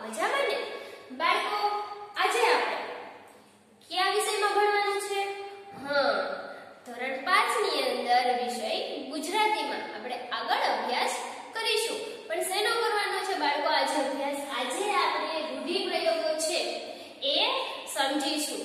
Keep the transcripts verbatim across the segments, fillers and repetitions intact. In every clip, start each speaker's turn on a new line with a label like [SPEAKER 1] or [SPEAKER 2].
[SPEAKER 1] મજામાં ને? બાળકો, આજે આપણે કયા વિષયમાં ભણવાનું છે? હા, ધોરણ પાંચ ની અંદર વિષય ગુજરાતીમાં આપણે આગળ અભ્યાસ કરીશું. પણ શેનો કરવાનો છે બાળકો આજે અભ્યાસ? આજે આપણે રૂઢિપ્રયોગો છે એ સમજીશું.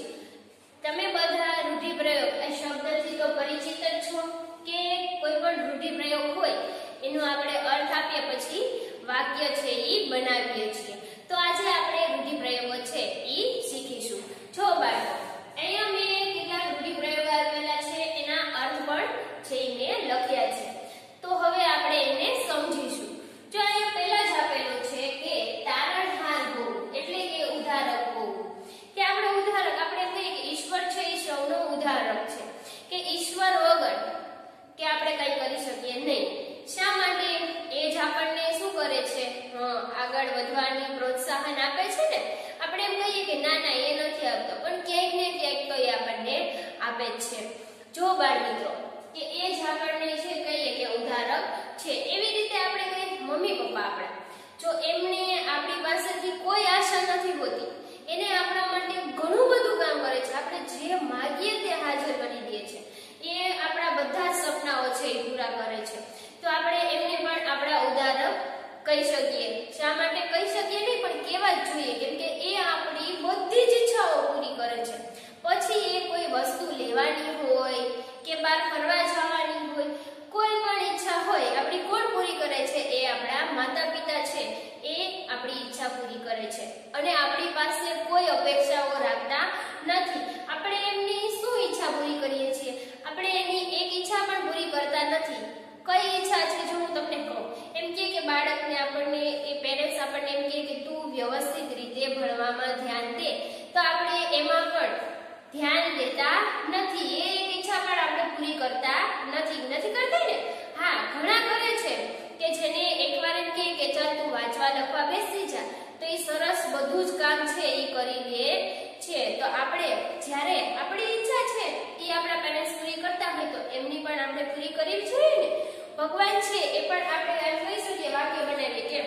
[SPEAKER 1] તમે બધા રૂઢિપ્રયોગ આ શબ્દથી તો પરિચિત જ છો કે કોઈ પણ રૂઢિપ્રયોગ હોય એનો આપણે અર્થ આપીએ પછી વાક્ય છે એ બનાવીએ છીએ. તો આજે આપણે રૂઢિપ્રયોગો છે એ શીખીશું. જો બાળકો, અહીંયા મેં કેટલાક રૂઢિપ્રયોગો આપેલા છે, એના અર્થ પણ છે એ મેં લખ્યા છે. તો હવે આપણે એને સમજીશું. જો અહીંયા પહેલા જ આપેલું છે કે તારણહાર હોવું એટલે કે ઉદાહરક હોવું. કે આપણે ઉદાહરક આપણે કહીએ કે ઈશ્વર છે એ સૌનો ઉદાહરક છે, કે ઈશ્વર વગર કે આપણે કંઈ કરી શકીએ નહીં. શા માટે? એ જ આપણને શું કરે છે? હા, આગળ વધવાની પ્રોત્સાહન આપે છે ને. આપણે એમ કહીએ કે ના ના એ નથી આપતો, પણ ક્યાંક ને ક્યાંક તો એ આપણને આપે જ છે. જો બાળ મિત્રો, કે એ જ આપણને છે કહીએ કે ઉદાહરક છે. એવી રીતે આપણે કહીએ મમ્મી પપ્પા આપણા, જો એમને આપણી પાસેથી કોઈ આશા નથી હોતી, એને આપણા માટે ઘણું બધું કામ કરે છે. આપણે જે માગીએ તે હાજર કરી દે છે. એ આપણા બધા જ સપનાઓ છે એ પૂરા કરે છે. તો આપણે એમને પણ આપણા ઉદાહરક કહી શકીએ. શા માટે કહી શકીએ નહીં, પણ કહેવા જ જોઈએ, કેમ કે એ આપણી બધી જ ઈચ્છાઓ પૂરી કરે છે. પછી એ કોઈ વસ્તુ લેવાની હોય કે બહાર ફરવા જવાની હોય, કોઈ પણ ઈચ્છા હોય આપણી કોણ પૂરી કરે છે? એ આપણા માતા પિતા છે. એ આપણી ઈચ્છા પૂરી કરે છે અને આપણી પાસે કોઈ અપેક્ષાઓ રાખતા નથી. આપણે એમની શું ઈચ્છા પૂરી કરીએ છીએ? આપણે એની એક ઈચ્છા પણ પૂરી કરતા નથી. કઈ ઈચ્છા છે? જો હું તમને કહું, એમ કે કે બાળકને આપણને એ પેરેન્ટ્સ આપણને એમ કે કે તું વ્યવસ્થિત રીતે ભણવામાં ધ્યાન દે, તો આપણે એમાં પણ ધ્યાન દેતા નથી. એ એક ઈચ્છા પણ આપણે પૂરી કરતા નથી નથી કરતા ને? હા, ઘણા કરે છે કે જેને એકવાર એમ કહે કે ચાલ તું વાંચવા લખવા બેસી જા, તો એ સરસ બધું જ કામ છે એ કરી લે છે. તો આપણે જ્યારે આપણી ઈચ્છા છે એ આપણા પેરેન્ટ્સ પૂરી કરતા હોય તો એમની પણ આપણે પૂરી કરવી જોઈએ ને. ભગવાન છે એ પણ આપણે એમ કહી શકીએ, વાક્ય બનાવીએ કે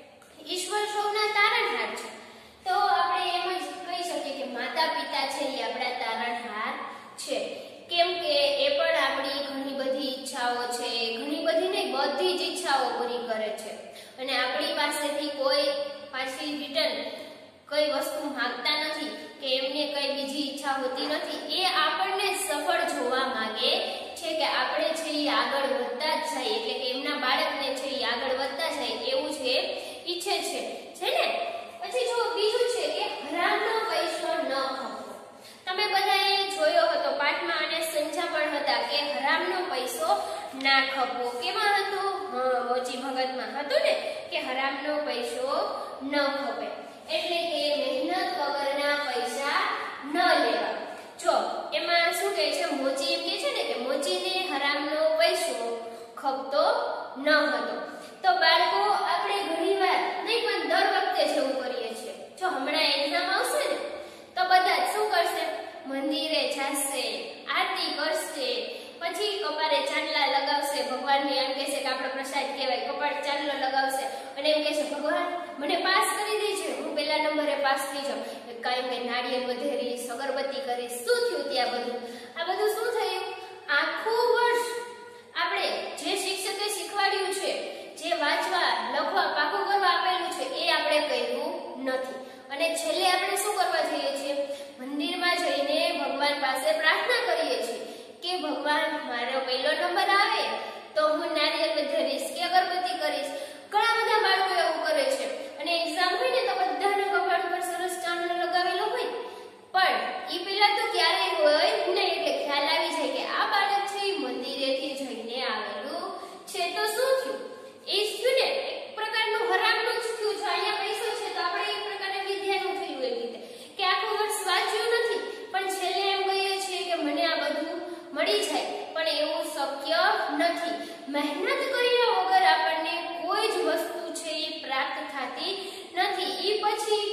[SPEAKER 1] ઈશ્વર સૌના તારણહાર છે. તો આપણે એમ જ કહી શકીએ કે માતા પિતા છે એ આપણા તારણહાર છે. કેમ કે એ પણ આપણી ઘણી બધી ઈચ્છાઓ છે, ઘણી બધી નહીં બધી જ ઈચ્છાઓ પૂરી કરે છે અને આપણી પાસેથી કોઈ પાછી રિટર્ન કઈ વસ્તુ માંગતા નથી કે એમને કઈ બીજી ઈચ્છા હોતી નથી. એ આપણને સફળ જોવા માંગે છે કે આપણે છે એ આગળ વધતા જ જાય, એટલે કે એમના બાળકને છે એ આગળ વધતા જાય એવું છે ઈચ્છે છે છે ને. પછી જો બીજું છે કે હરામનો પૈસો ન ખપવો. તમે બધાએ જોયો હતો પાઠમાં અને સમજામણ હતા કે હરામનો પૈસો ના ખપવો. કેમાં હતું? હા, મોચી ભગતમાં હતું ને કે હરામનો પૈસો ન ખપે, એટલે કે મહેનત વગરના પૈસા ન લેવા. જો એમાં શું કહે છે? મોચી એમ કહે છે ને કે મોચીને હરામનો પૈસો ખપતો ન હતો. તો બાળકો, આપણે ઘણીવાર નહીં પણ દર વખતે જેવું કરીએ છીએ. જો હમણાં એક્ઝામ આવશે ને તો બધા શું કરશે? મંદિરે જશે, આરતી કરશે, પછી કપાળે ચાંદલા લગાવશે, ભગવાનને એમ કહેશે કે આપણો પ્રસાદ કહેવાય, કપાળ ચાંદલો લગાવશે અને એમ કહેશે ભગવાન મને પાસ કરી દેજે, હું પહેલા નંબરે પાસ થઈ જાઉં. કાંઈ મેં નાળિયેર વધેરીશ, અગરબત્તી કરીશ. શું થયું ત્યાં બધું? આ બધું શું થયું? આખું વર્ષ આપણે જે શિક્ષકે શીખવાડ્યું છે, જે વાંચવા લખવા પાકું કરવા આપેલું છે એ આપણે કર્યું નથી અને છેલ્લે આપણે શું કરવા જઈએ છીએ? મંદિરમાં જઈને ભગવાન પાસે પ્રાર્થના કરીએ છીએ કે ભગવાન મારો પહેલો નંબર આવે તો હું નારિયેળ વધેરીશ કે અગરબત્તી કરીશ. ઘણા બધા બાળકો એવું કરે છે અને એક્ઝામ હોય ને તો બધાના કપાળ પર સરસ ચાંદલો લગાવેલો હોય, પણ ઈ પહેલા તો ક્યારેય હોય નહીં, એટલે ખ્યાલ આવી જાય કે આ બાળક છે એ મંદિરેથી જઈને આવેલું છે. તો શું થયું? એ જ થયું ને, એક પ્રકારનું હરામનું જ થયું. જો અહીંયા પૈસો છે તો આપણે એક પ્રકારના વિદ્યાનું થયું એવી રીતે કે આખું વર્ષ વાંચ્યું નથી પણ છેલ્લે એમ કહીએ છીએ કે મને આ બધું મળી જાય, પણ એવું શક્ય નથી. મહેનત કર્યા વગર આપણને કોઈ જ વસ્તુ છે એ પ્રાપ્ત થતી નથી. એ પછી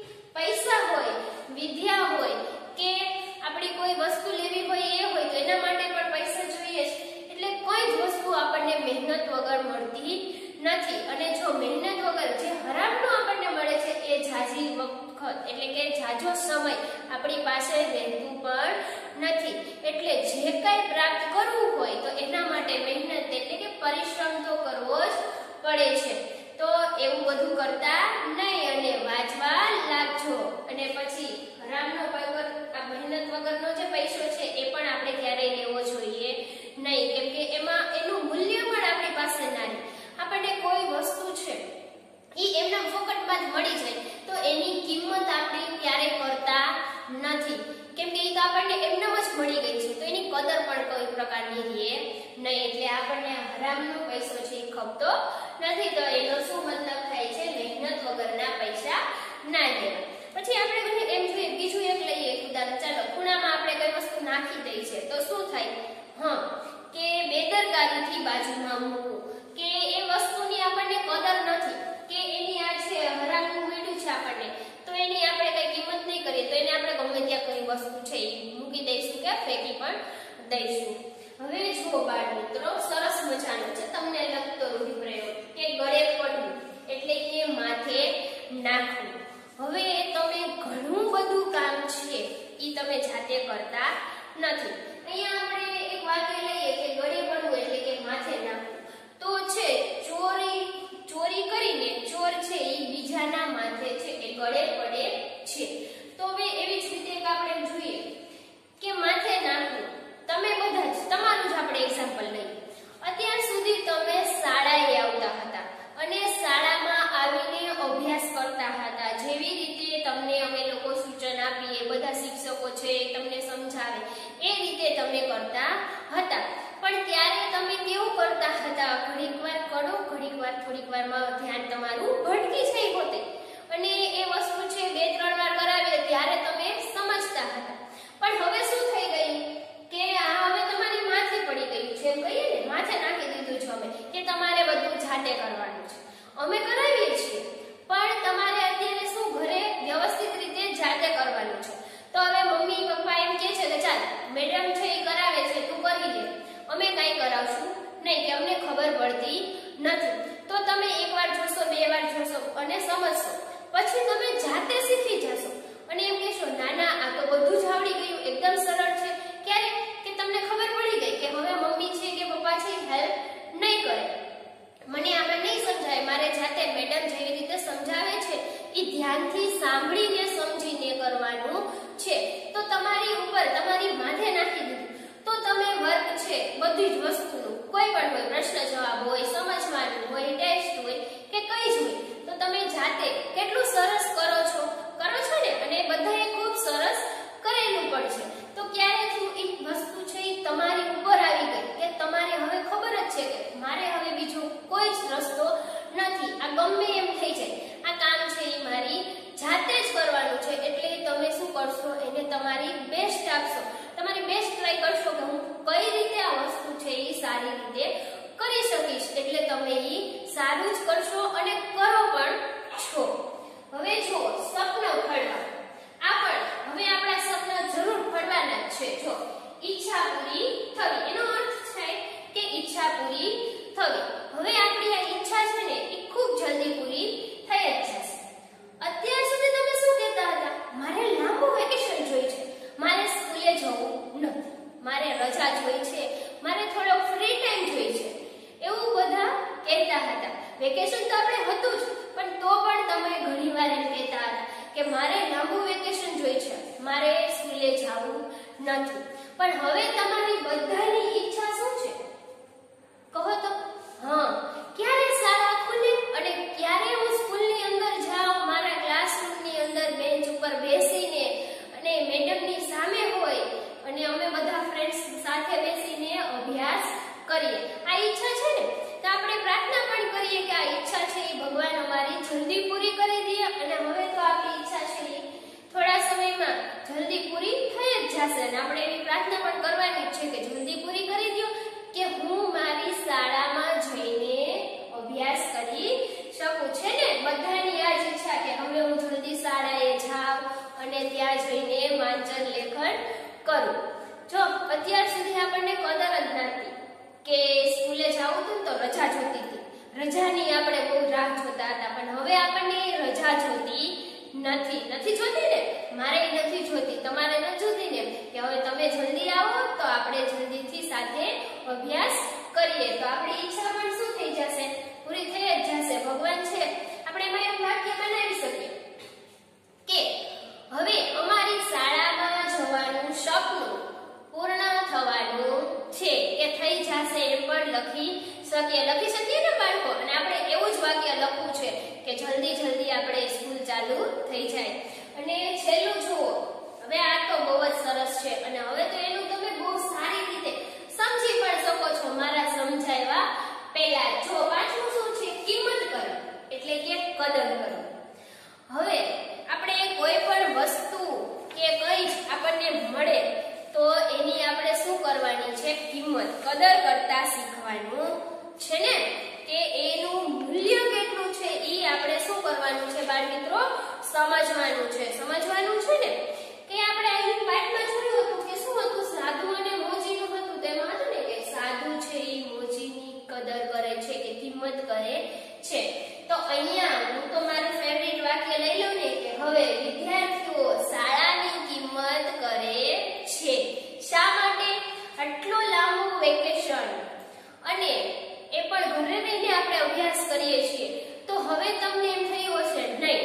[SPEAKER 1] પૈસા હોય, વિદ્યા હોય કે આપણી કોઈ વસ્તુ લેવી હોય એ હોય તો એના માટે પણ પૈસા જોઈએ જ. એટલે કોઈ જ વસ્તુ આપણને મહેનત વગર મળતી નથી. અને જો મહેનત વગર જે હરામનું આપણને મળે છે એ જાય એટલે કે જાજો સમય આપણી પાસે રહેતું પણ નથી. એટલે જે કંઈ પ્રાપ્ત કરવું હોય તો એના માટે મહેનત એટલે કે પરિશ્રમ તો કરવો જ પડે છે. તો એવું બધું કરતા નહીં અને વાંચવા લાગજો. અને પછી હરામનો પૈસા, આ મહેનત વગરનો જે પૈસો છે એ પણ આપણે ક્યારેય લેવો જોઈએ નહીં, કેમ કે એમાં એનું મૂલ્ય પણ આપણી પાસે ના રહે. આપણને કોઈ વસ્તુ છે ઈ એમના ફોકટમાં જ મળી જાય તો એની કિંમત આપણે ક્યારેય કરતા નથી, કેમ કે ઈ તો આપણને એમનેમ જ મળી ગઈ છે તો એની કદર પણ કોઈ પ્રકારની રહે નહીં. એટલે આપણને હરામનો પૈસો છે એ ખપતો નથી. તો એનો શું મતલબ થાય છે? મહેનત વગરના પૈસા ના લેવા. પછી આપણે એમ જોઈએ, બીજું એક લઈએ ઉદાહરણ. ચાલો, ખૂણામાં આપણે કઈ વસ્તુ નાખી દઈ છે તો શું થાય? હા, કે બેદરકારીથી બાજુમાં મૂકવું, કે એ વસ્તુની આપણને કદર નથી, કે એની આ છે હરામનું મળ્યું છે આપણને તો એની આપણે કઈ કિંમત નહીં કરીએ તો એને આપણે ગમે ત્યાં કઈ વસ્તુ છે એ મૂકી દઈશું કે ફેંકી પણ દઈશું. હવે જુઓ બાળ મિત્રો, સરસ મજાનો છે તમને લગતો રૂઢિપ્રયોગ કે ગળે પડવું એટલે કે માથે નાખવું. હવે તમે ઘણું બધું કામ છે ઈ તમે જાતે કરતા નથી. અહીંયા આપણે એક વાક્ય લઈએ કે ગળે પડવું એટલે કે માથે નાખવું. તો છે ચોરી ચોરી કરીને ચોર છે એ બીજાના માથે છે એ ગળે પડે છે. તો હવે એવી જ રીતે એક આપણે જોઈએ કે માથે નાખવું. તમે બધા જ તમારું જ આપણે એક્ઝામ્પલ લઈએ. અત્યાર સુધી તમે શાળાએ આવતા હતા અને શાળામાં આવીને અભ્યાસ કરતા હતા. જેવી રીતે તમને અમે લોકો સૂચન આપીએ, બધા શિક્ષકો છે તમને સમજાવે એ રીતે તમે કરતા હતા. પણ ત્યારે તમે કેવું કરતા હતા? ઘડીક વાર કરો, ઘડીક વાર થોડીક વારમાં ધ્યાન તમારું ભટકી જાય હોતે અને એ વસ્તુ છે બે ત્રણ વાર કરાવીએ ત્યારે તમે સમજતા હતા. પણ હવે શું થઈ ગયું કે આ હવે તમારી માથે પડી ગયું છે, એમ કહીએ ને, માથે નાખી દીધું છે અમે કે તમારે બધું જાતે કરવાનું છે. અમે કરાવીએ છીએ પણ તમારે અત્યારે શું ઘરે વ્યવસ્થિત રીતે જાતે કરવાનું છે. તો હવે મમ્મી પપ્પા એમ કહે છે કે ચાલ મેડમ છે એ કરાવે છે તું કરી લે, અમે કાંઈ કરાવશું નહીં કે અમને ખબર પડતી નથી. તો તમે એકવાર જોશો, બે વાર જોશો અને સમજશો, પછી તમે જાતે શીખી જશો અને એમ કહેશો ના ના આ તો બધું જ આવડી ગયું, એકદમ સરળ છે. ક્યારે કે તમને ખબર પડી ગઈ કે હવે મમ્મી છે કે પપ્પા છે હેલ્પ નહીં કરે, મને આપણે નહીં સમજાય, મારે જાતે મેડમ જેવી રીતે સમજાવે છે એ ધ્યાનથી સાંભળીને સમજીને કરવાનું છે. તો તમારી ઉપર તમારી માથે નાખી દીધું તો તમે વર્ક છે બધી જ વસ્તુનું કોઈ પણ હોય, પ્રશ્ન જવાબ હોય, સમજવાનું હોય, ટેસ્ટ હોય કે કઈ જ હોય, તો તમે જાતે કેટલું સરસ કરો છો કરો છો ને, અને બધાએ ખૂબ સરસ કરેલું પણ છે. તો ક્યારે શું એક વસ્તુ છે એ તમારી ઉપર આવી ગઈ કે તમારે હવે ખબર જ છે કે મારે હવે બીજો કોઈ જ રસ્તો નથી, આ ગમે એમ થઈ જાય, આ કામ છે એ મારી જાતે જ કરવાનું છે. એટલે તમે શું કરશો? એને તમારી બેસ્ટ આપશો, તમારી બેસ્ટ ટ્રાય કરશો કે હું કઈ રીતે આ વસ્તુ છે એ સારી રીતે કરી શકીશ. એટલે તમે એ સારું જ કરશો અને કરો પણ છો. હવે જો સપનો ફળવા, આ પણ હવે આપણા સપના જરૂર ફળવાના જ છે. જો ઈચ્છા પૂરી થવી એનો અર્થ છે કે ઈચ્છા પૂરી થવી. હવે આપણી આ ઈચ્છા છે ને એ ખૂબ જલ્દી પૂરી થઈ જ જશે. અત્યાર સુધી તમે શું કહેતા હતા? મારે લાંબુ વેકેશન જોઈએ છે, મારે સ્કૂલે જવું નથી, મારે રજા જોઈએ છે, મારે થોડો ફ્રી ટાઈમ જોઈએ છે, એવું બધા કહેતા હતા. વેકેશન તો આપણે હતું જ પણ તો પણ તમે ઘણીવાર એમ કહેતા હતા કે મારે લાંબુ વેકેશન જોઈએ છે, મારે સ્કૂલે જવું નથી. પણ હવે તમારી બધાની ઈચ્છા શું છે કહો તો? હા, ક્યારે શાળા ખુલે અને ક્યારે હું સ્કૂલની અંદર જાઉં, મારા ક્લાસરૂમની અંદર બેન્ચ ઉપર બેસીને અને મેડમની સામે હોય અને અમે બધા ફ્રેન્ડ્સ સાથે બેસીને અભ્યાસ કરીએ. આ ઈચ્છા છે ને, તો આપણે પ્રાર્થના પણ કરીએ કે આ ઈચ્છા છે એ ભગવાન અમારી જલ્દી પૂરી કરી દે. અને હવે તો આપણી ઈચ્છા છે એ થોડા સમયમાં જલ્દી પૂરી થઈ જ જશે અને આપણે એવી પ્રાર્થના પણ કરવાની છે કે જલ્દી પૂરી કરી દો કે હું મારી શાળામાં જઈને અભ્યાસ કરી શકું. છે ને બધાની આ જ ઈચ્છા કે હવે હું જલ્દી શાળાએ જાઉં અને ત્યાં જઈને વાંચન લેખન કરું. જો અત્યાર સુધી આપણને કદર જ નથી કે સ્કૂલે જવું હતું તો રજા જોતી હતી, રજાની આપણે બહુ રાહ જોતા હતા, પણ હવે આપણને રજા જોતી નથી નથી જોતી ને, મારે નથી જોતી, તમારે નથી જોતી ને કે હવે તમે જલ્દી આવો તો આપણે જલ્દીથી સાથે અભ્યાસ કરીએ તો આપણી ઈચ્છા પણ શું થઈ જશે, પૂરી થઈ જ જશે. ભગવાન છે આપણે એમાં એક વાક્ય બનાવી શકીએ કે હવે અમારી શાળામાં જવાનું સપનું પૂર્ણ થવાનું છે કે થઈ જશે એમ પણ લખી શકીએ લખી શકીએ ને બાળકો. અને આપણે એવું જ વાક્ય લખવું છે કે જલ્દી જલ્દી આપણે સ્કૂલ ચાલુ થઈ જાય. અને છેલ્લું જુઓ, હવે આ તો બહુ જ સરસ છે અને હવે તો એનું તમે બહુ સારી રીતે સમજી પણ શકો છો મારા સમજાવ્યા પહેલા. જો પાછું શું છે, કિંમત કરો એટલે કે કદર કરો. હવે આપણે કોઈ પણ વસ્તુ કે કંઈ આપણને મળે તો એની આપણે શું કરવાની છે, કિંમત કદર કરતા શીખવાનું છે ને, કે એનું મૂલ્ય કેટલું છે એ આપણે શું કરવાનું છે બાળ મિત્રો, સમજવાનું છે સમજવાનું છે ને. કે આપણે અહીં પાઠમાં જોયું હતું કે શું હતું, સાધુ અને મોજીનું હતું. તેમાં હતું ને કે સાધુ છે એ મોજીની કદર કરે છે કે કિંમત કરે છે. તો અહીંયા હું તો મારું ફેવરિટ વાક્ય લઈ લઉં ને કે હવે વિદ્યાર્થીઓ શાળાની કિંમત કરે છે. શા માટે? આટલું લાંબુ વેકેશન અને એ પણ ઘરે રહીને આપણે અભ્યાસ કરીએ છીએ તો હવે તમને એમ થયું હશે નહીં,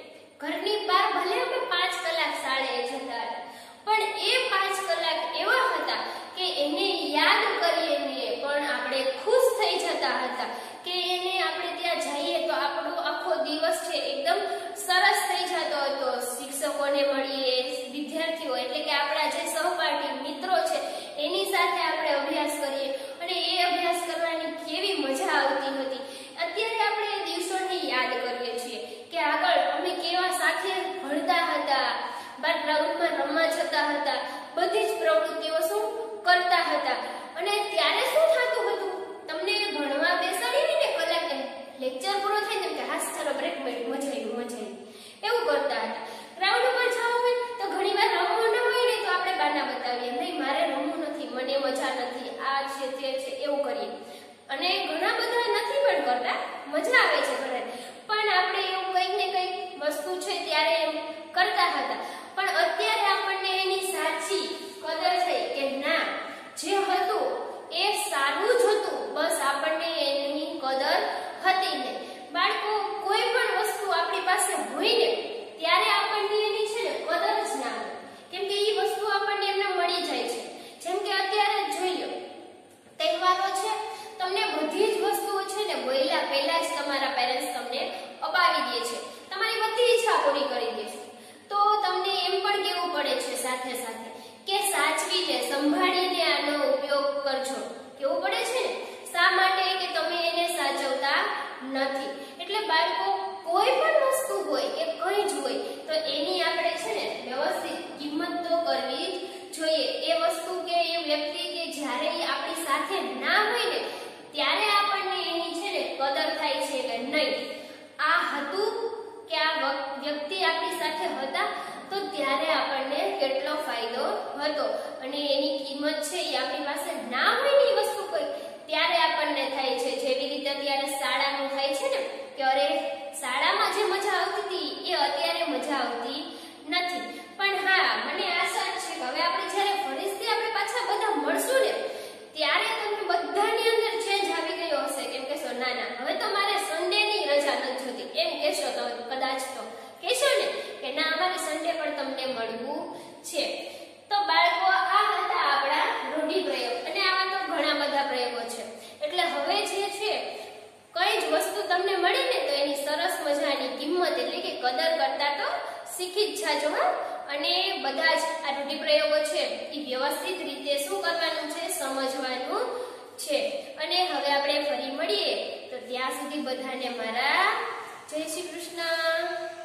[SPEAKER 1] ઘરની બહાર ભલે આપણે પાંચ કલાક શાળાએ જતા હતા પણ એ પાંચ કલાક એવા હતા કે એને યાદ કરીને પણ આપણે ખુશ થઈ જતા હતા કે એને આપણે ત્યાં જઈએ તો આપણો આખો દિવસ છે એકદમ સરસ થઈ જતો હતો. શિક્ષકોને મળીએ, વિદ્યાર્થીઓ એટલે કે આપણા જે સહપાઠી મિત્રો છે એની સાથે આપણે અભ્યાસ કરીએ અને એ અભ્યાસ કરવાની કેવી મજા આવતી હતી. અત્યારે આપણે એ દિવસોને યાદ કરીએ છીએ કે આગળ અમે કેવા સાથે ભણતા હતા, બાર ગ્રાઉન્ડમાં રમવા જતા હતા, બધી જ પ્રવૃત્તિઓ શું કરતા હતા. અને ત્યારે શું થતું હતું, તમને ભણવા બેસાડીને ને કલાક લેક્ચર પૂરો થાય ને કે હાસ ચાલો બ્રેક મળી, મજા આવી મજા આવી એવું કરતા હતા. ગ્રાઉન્ડ ઉપર જવું હોય તો ઘણીવાર રમવું ન હોય ને તો આપણે બાના બતાવીએ, નહીં મારે રમવું નથી, મને મજા નથી, આ છે તે છે એવું કરીએ. અને ઘણા બધા નથી પણ કરતા, મજા આવે છે ઘરે, પણ આપણે એવું કંઈક ને કંઈક વસ્તુ છે ત્યારે એમ કરતા હતા. પણ અત્યારે આપણને એની સાચી કદર થઈ કે ના, જે હતું એ સારું જ હતું, બસ આપણને એની કદર હતી ને. બાળકો કોઈ પણ વસ્તુ આપણી પાસે હોય ને ત્યારે આપણને એની છે ને કદર જ ના હોય, કેમ કે એ વસ્તુ આપણને એમને મળી જાય છે. જેમ કે અત્યારે જોઈ લો તહેવારો છે, તમને બધી જ વસ્તુઓ છે ને વહેલા પહેલા જ તમારા પેરેન્ટ્સ તમને અપાવી દે છે, તમારી બધી ઈચ્છા પૂરી કરી દે છે. તો તમને એમ પણ કેવું પડે છે સાથે સાથે કે સાચવીને સંભાળીને આનો ઉપયોગ કરજો, કેવું પડે છે ને. શા માટે? કે તમે એને સાચવતા નથી. એટલે બાળકો કોઈ પણ વસ્તુ હોય કે કંઈ જ હોય તો એની આપણે છે ને વ્યવસ્થિત કિંમત તો કરવી જ જોઈએ. એ વસ્તુ કે એ વ્યક્તિ કે જ્યારે એ આપણી સાથે ના હોય ને ત્યારે આપણને એની છે ને કદર થાય છે કે નહીં, આ હતું કે આ વ્યક્તિ આપણી સાથે હતા તો ત્યારે આપણને કેટલો ફાયદો હતો. અને એની કિંમત છે એ આપણી પાસે ના હોય ને એ વસ્તુ કોઈ ત્યારે આપણને થાય છે. જેવી રીતે અત્યારે શાળાનું થાય છે ને કે અરે શાળામાં જે મજા આવતી હતી એ અત્યારે મજા આવતી નથી. પણ હા, મને આશા છે કે હવે આપણે જ્યારે ફરીથી આપણે પાછા બધા મળશું ને ત્યારે તમને બધાની અંદર ચેન્જ આવી ગયો હશે. કેમ કહેશો ના ના હવે તો મારે સન્ડેની રજા નથી જોતી, એમ કહેશો તો કદાચ તો કહેશો ને કે ના અમારે સન્ડે પણ તમને મળવું છે. તો બાળકો આ હતા આપણા રૂઢિપ્રયોગ અને આવા તો ઘણા બધા પ્રયોગો છે. એટલે હવે જે છે કઈ જ વસ્તુ તમને મળી ને તો એની સરસ મજાની કિંમત એટલે કે કદર કરતા તો શીખી જ જાજો હા. અને બધા જ આ રૂઢિપ્રયોગો છે એ વ્યવસ્થિત રીતે શું કરવાનું છે, સમજવાનું છે. અને હવે આપણે ફરી મળીએ તો ત્યાં સુધી બધાને મારા જય શ્રી કૃષ્ણ.